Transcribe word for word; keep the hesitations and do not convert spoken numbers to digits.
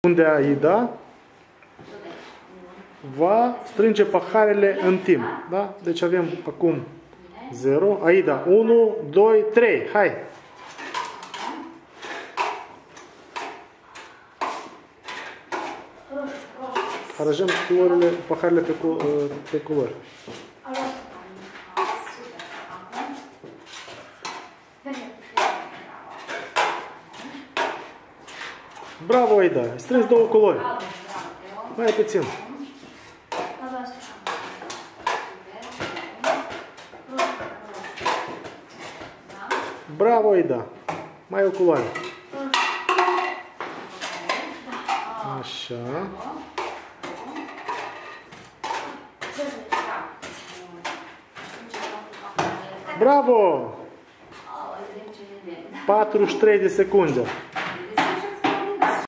Unde Aida va strânge paharele în timp. Da? Deci avem acum zero. Aida, unu, doi, trei. Hai! Aranjăm culorile, paharele pe, pe culori. Bravo, Aida! Ai strâns două culori. Mai puțin. Bravo, Aida! Mai o culoare. Așa. Bravo! patruzeci și trei de secunde.